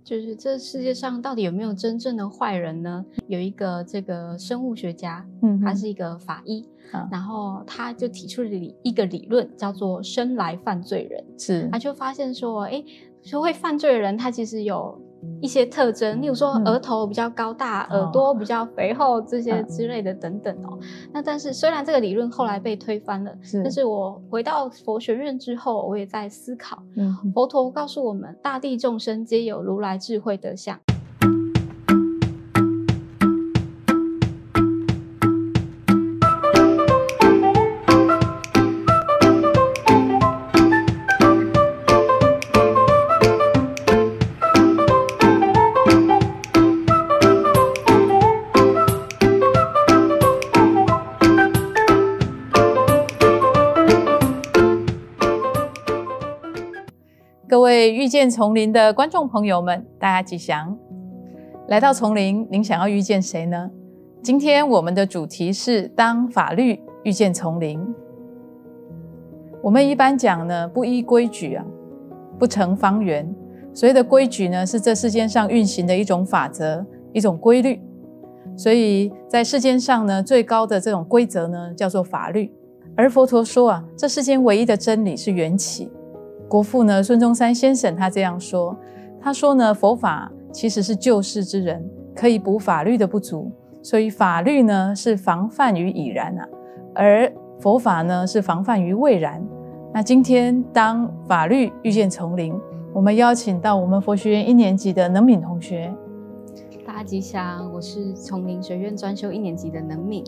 就是这世界上到底有没有真正的坏人呢？有一个这个生物学家，他是一个法医，然后他就提出了一个理论，叫做生来犯罪人。 是， 他就发现说，说会犯罪的人，他其实有一些特征，例如说额头比较高大，耳朵比较肥厚，这些之类的等等哦。那但是虽然这个理论后来被推翻了，但是我回到佛学院之后，我也在思考，佛陀告诉我们，大地众生皆有如来智慧德相。 各位遇见丛林的观众朋友们，大家吉祥。来到丛林，您想要遇见谁呢？今天我们的主题是当法律遇见丛林。我们一般讲呢，不依规矩不成方圆。所谓的规矩呢，是这世间上运行的一种法则，一种规律。所以在世间上呢，最高的这种规则呢，叫做法律。而佛陀说这世间唯一的真理是缘起。国父呢，孙中山先生他这样说，他说呢，佛法其实是救世之人，可以补法律的不足，所以法律呢是防范于已然而佛法呢是防范于未然。那今天当法律遇见丛林，我们邀请到我们佛学院1年级的能敏同学。 大家吉祥，我是丛林学院专修1年级的能敏。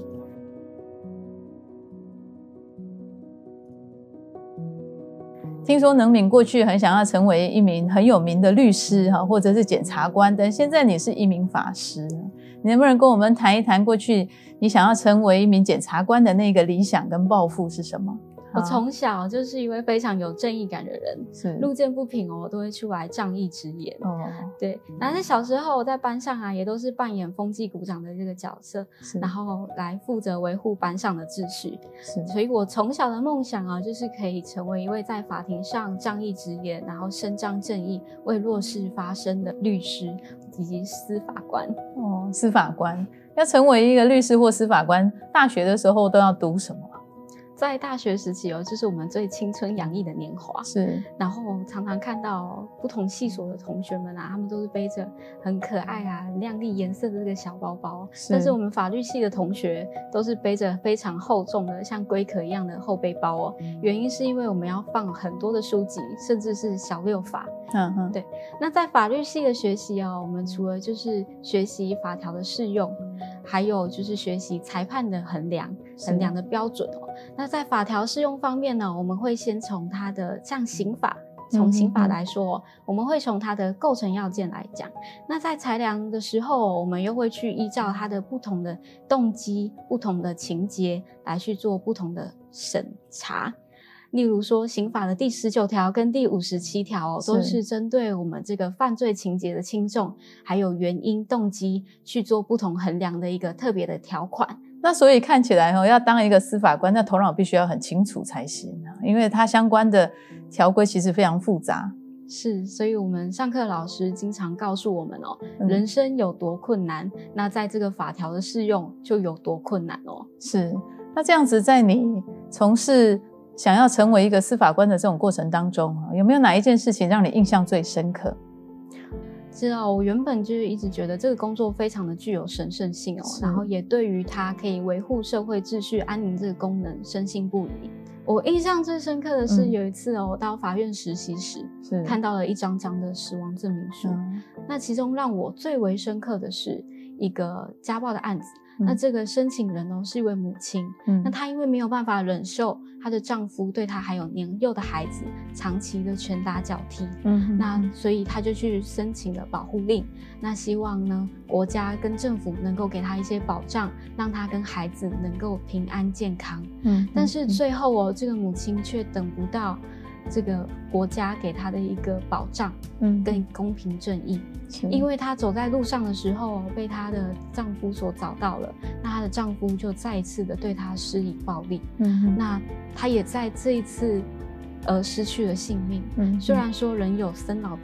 听说能敏过去很想要成为一名很有名的律师或者是检察官，但现在你是一名法师，你能不能跟我们谈一谈过去你想要成为一名检察官的那个理想跟抱负是什么？ 我从小就是一位非常有正义感的人，路见不平都会出来仗义直言。对，然后在小时候我在班上也都是扮演风纪股长的这个角色，然后来负责维护班上的秩序。所以我从小的梦想就是可以成为一位在法庭上仗义直言，然后伸张正义，为弱势发声的律师以及司法官。 司法官要成为一个律师或司法官，大学的时候都要读什么？ 在大学时期就是我们最青春洋溢的年华，然后常常看到不同系所的同学们他们都是背着很可爱很亮丽颜色的这个小包包，但是我们法律系的同学都是背着非常厚重的像龟壳一样的厚背包原因是因为我们要放很多的书籍，甚至是小六法。对。那在法律系的学习我们除了就是学习法条的适用，还有就是学习裁判的衡量的标准那在法条适用方面呢，我们会先从它的像刑法，从刑法来说我们会从它的构成要件来讲。那在裁量的时候，我们又会去依照它的不同的动机、不同的情节来去做不同的审查。例如说刑法的第19条跟第57条都是针对我们这个犯罪情节的轻重还有原因动机去做不同衡量的一个特别的条款。 那所以看起来要当一个司法官，那头脑必须要很清楚才行因为它相关的条规其实非常复杂。 所以我们上课老师经常告诉我们人生有多困难，那在这个法条的适用就有多困难那这样子在你从事想要成为一个司法官的这种过程当中有没有哪一件事情让你印象最深刻？ 知道我原本就是一直觉得这个工作非常的具有神圣性然后也对于它可以维护社会秩序安宁这个功能深信不疑。我印象最深刻的是有一次我到法院实习时看到了一张张的死亡证明书那其中让我最为深刻的是一个家暴的案子那这个申请人是一位母亲那她因为没有办法忍受她的丈夫对她还有年幼的孩子长期的拳打脚踢那所以她就去申请了保护令，那希望呢国家跟政府能够给她一些保障，让她跟孩子能够平安健康但是最后这个母亲却等不到这个国家给她的一个保障跟公平正义因为她走在路上的时候被她的丈夫所找到了，那她的丈夫就再一次的对她施以暴力那她也在这一次失去了性命虽然说人有生老病死，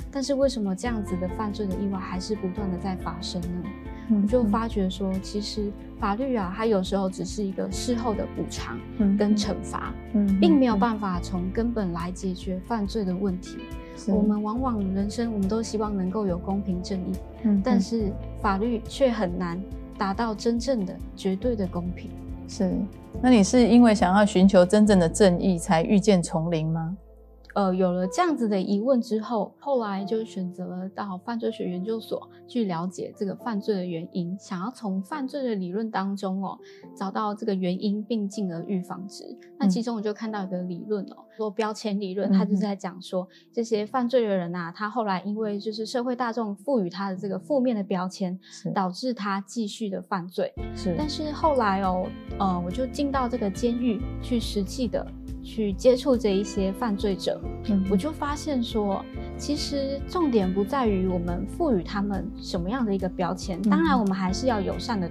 但是为什么这样子的犯罪的意外还是不断的在发生呢？我就发觉说，其实法律啊，它有时候只是一个事后的补偿跟惩罚，并没有办法从根本来解决犯罪的问题。我们往往人生我们都希望能够有公平正义，但是法律却很难达到真正的绝对的公平。 是，那你是因为想要寻求真正的正义才遇见丛林吗？ 有了这样子的疑问之后，后来就选择了到犯罪学研究所去了解这个犯罪的原因，想要从犯罪的理论当中找到这个原因，并进而预防之。那其中我就看到一个理论说标签理论，它就是在讲说这些犯罪的人啊，他后来因为就是社会大众赋予他的这个负面的标签，导致他继续的犯罪。但是后来我就进到这个监狱去实际的去接触这一些犯罪者，我就发现说，其实重点不在于我们赋予他们什么样的一个标签，当然我们还是要友善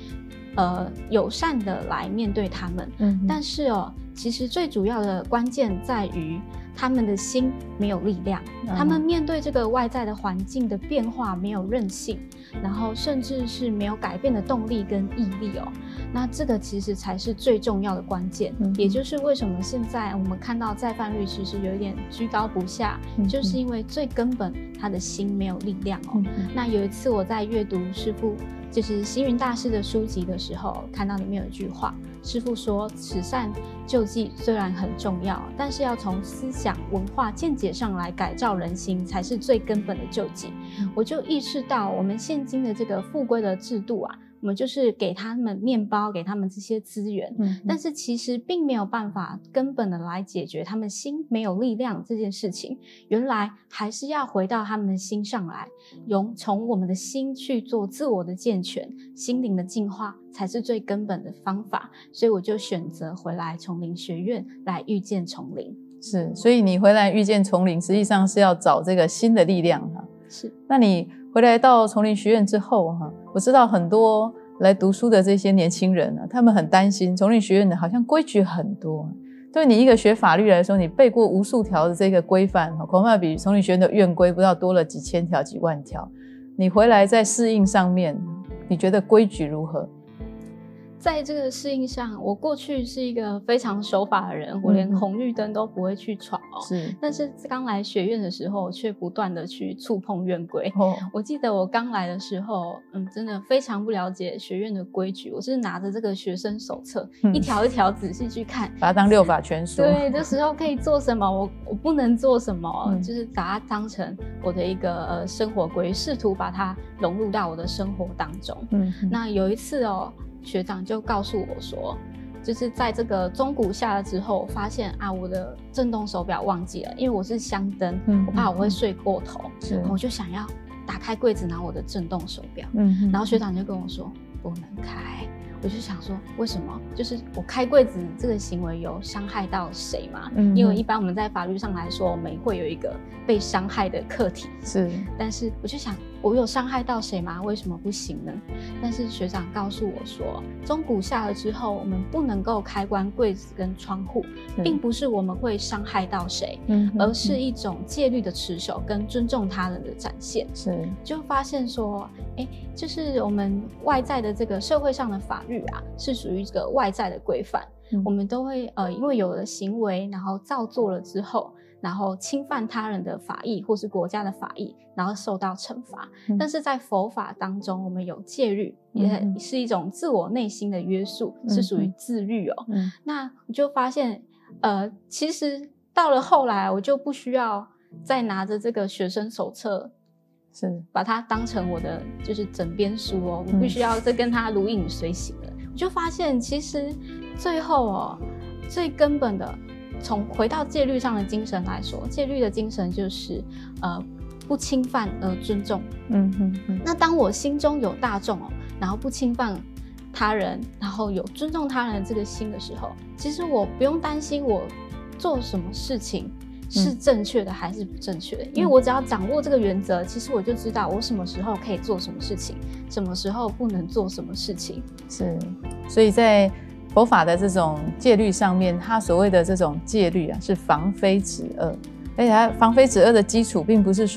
的来面对他们，但是其实最主要的关键在于他们的心没有力量，他们面对这个外在的环境的变化没有韧性，然后甚至是没有改变的动力跟毅力那这个其实才是最重要的关键，也就是为什么现在我们看到再犯率其实有一点居高不下，就是因为最根本他的心没有力量那有一次我在阅读师父就是星云大师的书籍的时候，看到里面有一句话，师父说慈善救济虽然很重要，但是要从思想文化见解上来改造人心才是最根本的救济。我就意识到我们现今的这个复归的制度啊，我们就是给他们面包，给他们这些资源，但是其实并没有办法根本的来解决他们心没有力量这件事情。原来还是要回到他们的心上来，从我们的心去做自我的健全，心灵的净化才是最根本的方法。所以我就选择回来丛林学院来遇见丛林。 是，所以你回来遇见丛林实际上是要找这个新的力量是。 那你回来到丛林学院之后我知道很多来读书的这些年轻人他们很担心丛林学院的好像规矩很多，对你一个学法律来说，你背过无数条的这个规范，恐怕比丛林学院的院规不知道多了几千条几万条。你回来在适应上面，你觉得规矩如何？ 在这个适应上，我过去是一个非常守法的人，我连红绿灯都不会去闯但是刚来学院的时候，却不断的去触碰院规我记得我刚来的时候，真的非常不了解学院的规矩，我是拿着这个学生手册，一条一条仔细去看， 把它当六法全书。 对，这时候可以做什么，我不能做什么，就是把它当成我的一个生活规，试图把它融入到我的生活当中。那有一次学长就告诉我说，就是在这个钟鼓下了之后，发现我的震动手表忘记了，因为我是香灯，我怕我会睡过头，我就想要打开柜子拿我的震动手表，然后学长就跟我说不能开。我就想说为什么，就是我开柜子这个行为有伤害到谁吗？因为一般我们在法律上来说，我们会有一个被伤害的课题，但是我就想我有伤害到谁吗？为什么不行呢？但是学长告诉我说，钟鼓下了之后，我们不能够开关柜子跟窗户，并不是我们会伤害到谁，而是一种戒律的持守跟尊重他人的展现。就发现说就是我们外在的这个社会上的法律是属于这个外在的规范，我们都会因为有了行为，然后造作了之后，然后侵犯他人的法益或是国家的法益，然后受到惩罚。但是在佛法当中，我们有戒律，也是一种自我内心的约束，是属于自律那我就发现其实到了后来，我就不需要再拿着这个学生手册把它当成我的就是枕边书我不需要再跟它如影随形了。我就发现其实最后最根本的，从回到戒律上的精神来说，戒律的精神就是不侵犯而尊重。那当我心中有大众然后不侵犯他人，然后有尊重他人的这个心的时候，其实我不用担心我做什么事情是正确的还是不正确的，因为我只要掌握这个原则，其实我就知道我什么时候可以做什么事情，什么时候不能做什么事情。 所以在佛法的这种戒律上面，它所谓的这种戒律是防非止恶，而且它防非止恶的基础并不是说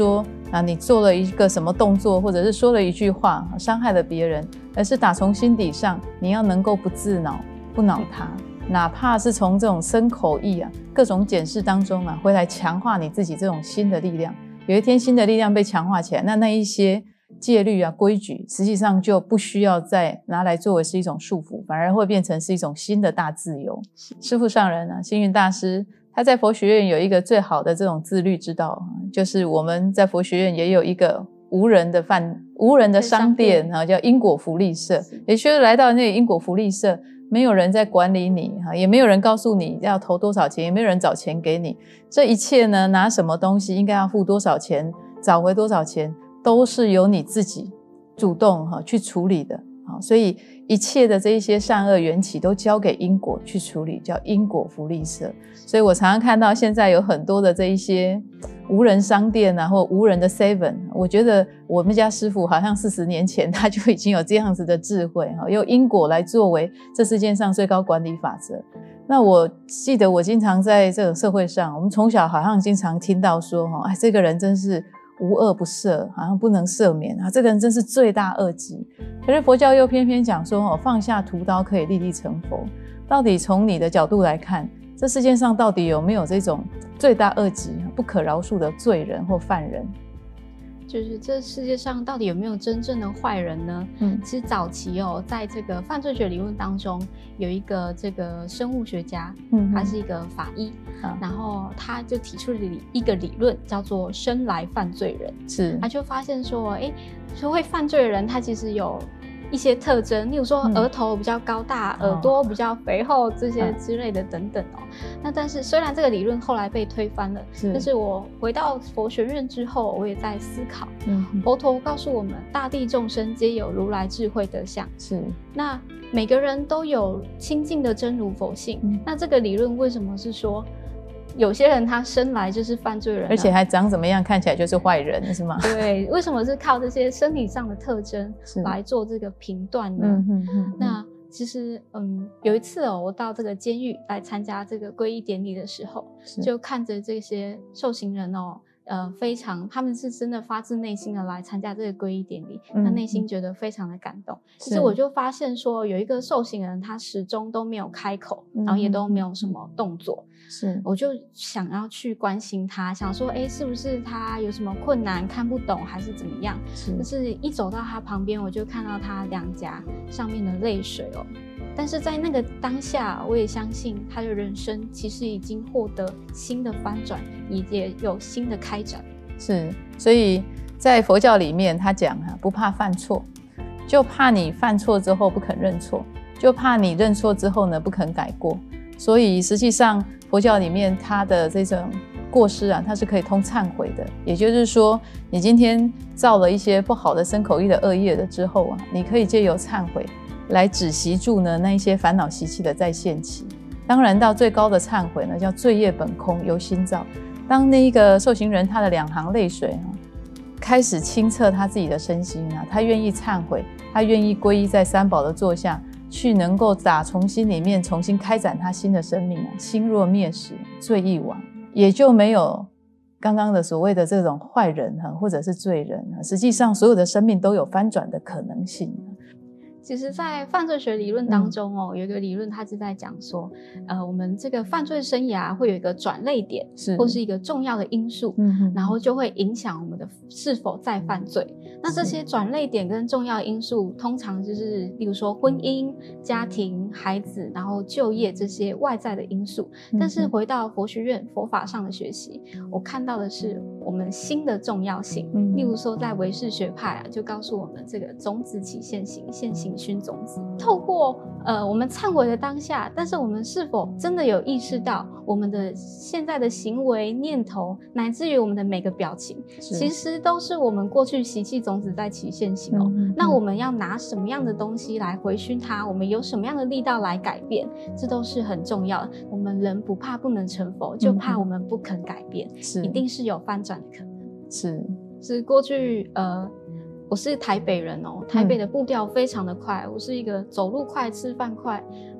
你做了一个什么动作，或者是说了一句话伤害了别人，而是打从心底上你要能够不自恼不恼他，哪怕是从这种身口意各种检视当中回来强化你自己这种新的力量。有一天新的力量被强化起来，那一些戒律规矩实际上就不需要再拿来作为是一种束缚，反而会变成是一种新的大自由。师父上人星云大师他在佛学院有一个最好的这种自律之道，就是我们在佛学院也有一个无人的商店叫因果福利社，也就是来到那个因果福利社，没有人在管理你，也没有人告诉你要投多少钱，也没有人找钱给你，这一切呢，拿什么东西应该要付多少钱，找回多少钱，都是由你自己主动去处理的。所以一切的这一些善恶缘起都交给因果去处理，叫因果福利社。所以我常常看到现在有很多的这一些无人商店或无人的 7， 我觉得我们家师父好像40年前他就已经有这样子的智慧，用因果来作为这世界上最高管理法则。那我记得我经常在这个社会上，我们从小好像经常听到说这个人真是无恶不赦，好像不能赦免这个人真是罪大恶极。可是佛教又偏偏讲说放下屠刀可以立地成佛。到底从你的角度来看，这世界上到底有没有这种罪大恶极不可饶恕的罪人或犯人？ 就是这世界上到底有没有真正的坏人呢？其实早期在这个犯罪学理论当中，有一个这个生物学家，他是一个法医，然后他就提出了一个理论，叫做生来犯罪人。是，他就发现说，说会犯罪的人，他其实有一些特征，例如说额头比较高大，耳朵比较肥厚，这些之类的等等那但是虽然这个理论后来被推翻了，但是我回到佛学院之后，我也在思考，佛陀告诉我们，大地众生皆有如来智慧德相，是那每个人都有清净的真如佛性，那这个理论为什么是说有些人他生来就是犯罪人， 而且还长怎么样看起来就是坏人，是吗？ 对，为什么是靠这些生理上的特征来做这个评断呢？那其实有一次我到这个监狱来参加这个皈依典礼的时候，就看着这些受刑人他们是真的发自内心的来参加这个皈依典礼，那内心觉得非常的感动。其实我就发现说，有一个受刑人他始终都没有开口，然后也都没有什么动作，我就想要去关心他，想说是不是他有什么困难看不懂还是怎么样。但是一走到他旁边，我就看到他两颊上面的泪水但是在那个当下，我也相信他的人生其实已经获得新的翻转，也有新的开展。 是，所以在佛教里面他讲不怕犯错，就怕你犯错之后不肯认错，就怕你认错之后呢不肯改过。所以实际上佛教里面他的这种过失它是可以通忏悔的，也就是说你今天造了一些不好的身口意的恶业了之后你可以借由忏悔来止息住呢那一些烦恼习气的再现起。当然到最高的忏悔呢叫罪业本空由心造。当那一个受刑人他的两行泪水开始清澈他自己的身心他愿意忏悔，他愿意皈依在三宝的座下去，能够打从心里面重新开展他新的生命心若灭时罪亦亡，也就没有刚刚的所谓的这种坏人或者是罪人。实际上所有的生命都有翻转的可能性。 其实在犯罪学理论当中有一个理论，它是在讲说我们这个犯罪生涯会有一个转捩点，或是一个重要的因素，然后就会影响我们的是否再犯罪。那这些转捩点跟重要因素通常就是例如说婚姻、家庭、孩子，然后就业这些外在的因素。但是回到佛学院佛法上的学习，我看到的是我们心的重要性。例如说在唯识学派就告诉我们这个种子起现行，现行熏种子。透过我们忏悔的当下，但是我们是否真的有意识到我们的现在的行为念头，乃至于我们的每个表情，其实都是我们过去习气种子在起现行那我们要拿什么样的东西来回熏它，我们有什么样的力道来改变，这都是很重要的。我们人不怕不能成佛，就怕我们不肯改变，一定是有翻转的可能。是过去我是台北人台北的步调非常的快，我是一个走路快吃饭快，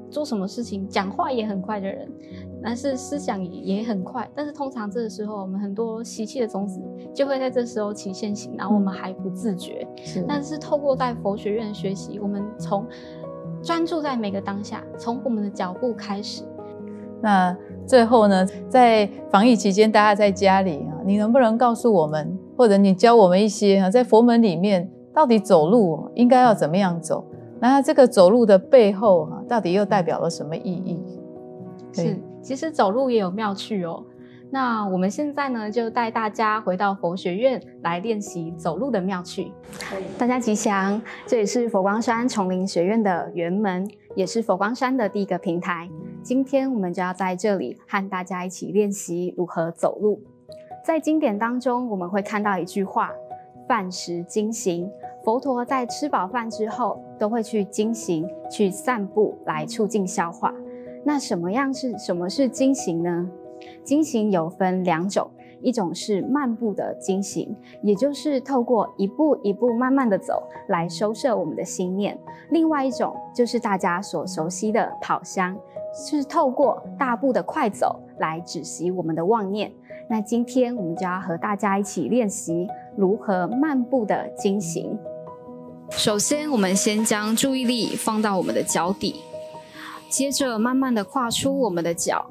做什么事情讲话也很快的人，但是思想也很快，但是通常这个时候我们很多习气的种子就会在这时候起现行，然后我们还不自觉。但是透过在佛学院学习，我们从专注在每个当下，从我们的脚步开始。 那最后呢，在防疫期间大家在家里你能不能告诉我们，或者你教我们一些在佛门里面到底走路应该要怎么样走，那这个走路的背后到底又代表了什么意义？ 是，其实走路也有妙趣哦。那我们现在呢，就带大家回到佛学院来练习走路的妙趣。大家吉祥，这里是佛光山丛林学院的园门，也是佛光山的第一个平台。今天我们就要在这里和大家一起练习如何走路。在经典当中，我们会看到一句话：饭食经行。佛陀在吃饱饭之后，都会去经行，去散步来促进消化。那什么是经行呢？经行有分2种，一种是慢步的经行，也就是透过一步一步慢慢的走来收摄我们的心念；另外一种就是大家所熟悉的跑香，是透过大步的快走来止息我们的妄念。那今天我们就要和大家一起练习如何慢步的经行。首先，我们先将注意力放到我们的脚底，接着慢慢的跨出我们的脚，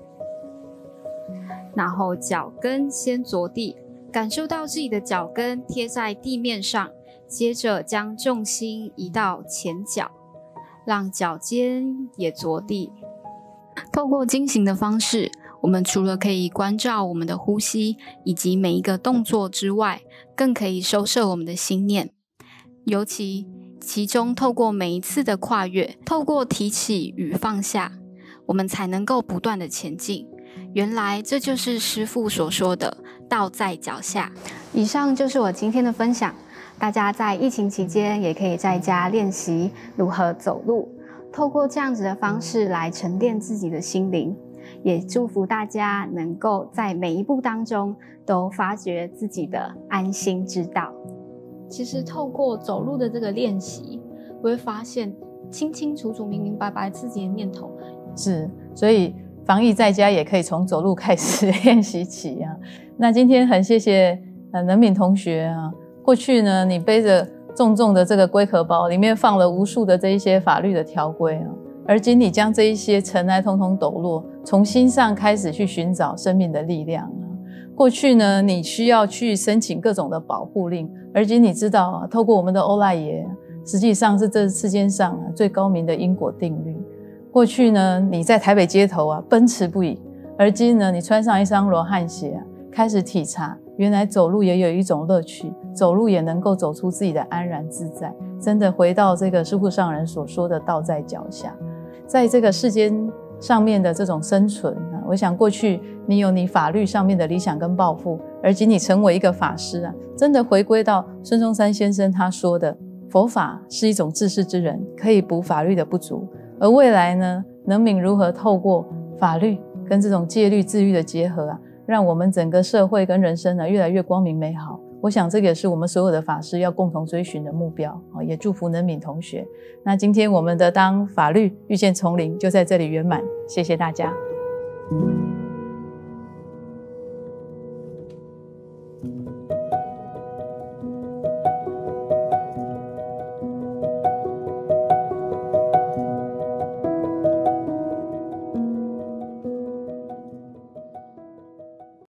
然后脚跟先着地，感受到自己的脚跟贴在地面上，接着将重心移到前脚，让脚尖也着地。透过经行的方式，我们除了可以关照我们的呼吸以及每一个动作之外，更可以收摄我们的心念。尤其中透过每一次的跨越，透过提起与放下，我们才能够不断的前进。原来这就是师父所说的道在脚下。以上就是我今天的分享，大家在疫情期间也可以在家练习如何走路，透过这样子的方式来沉淀自己的心灵，也祝福大家能够在每一步当中都发掘自己的安心之道。其实透过走路的这个练习，我会发现清清楚楚、明明白白自己的念头。 是，所以防疫在家也可以从走路开始练习起啊。那今天很谢谢能敏同学啊，过去呢你背着重重的这个龟壳包，里面放了无数的这一些法律的条规啊，而今你将这一些尘埃通通抖落，从心上开始去寻找生命的力量啊。过去呢你需要去申请各种的保护令，而今你知道啊，透过我们的欧赖耶，实际上是这世间上最高明的因果定律。过去呢你在台北街头奔驰不已，而今呢你穿上一双罗汉鞋开始体察原来走路也有一种乐趣，走路也能够走出自己的安然自在，真的回到这个师父上人所说的道在脚下。在这个世间上面的这种生存我想过去你有你法律上面的理想跟抱负，而今你成为一个法师真的回归到孙中山先生他说的佛法是一种治世之人，可以补法律的不足。而未来呢，能敏如何透过法律跟这种戒律自律的结合让我们整个社会跟人生越来越光明美好。我想这个也是我们所有的法师要共同追寻的目标，也祝福能敏同学。那今天我们的当法律遇见丛林就在这里圆满，谢谢大家。